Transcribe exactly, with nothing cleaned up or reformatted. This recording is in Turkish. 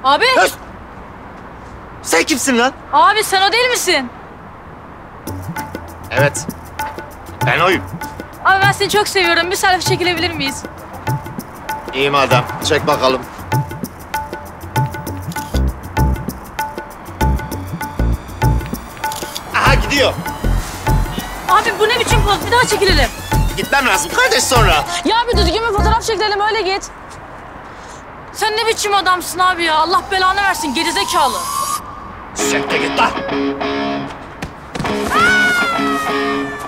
Abi. Öz! Sen kimsin lan? Abi sen o değil misin? Evet. Ben oyum. Abi ben seni çok seviyorum. Bir selfie çekilebilir miyiz? İyi madem. Çek bakalım. Aha gidiyor. Abi bu ne biçim poz? Bir daha çekilelim. Gitmem lazım kardeş sonra. Ya bir düzgün bir fotoğraf çekilelim öyle git. Sen ne biçim adamsın abi ya? Allah belanı versin gerizekalı. Sen de git lan.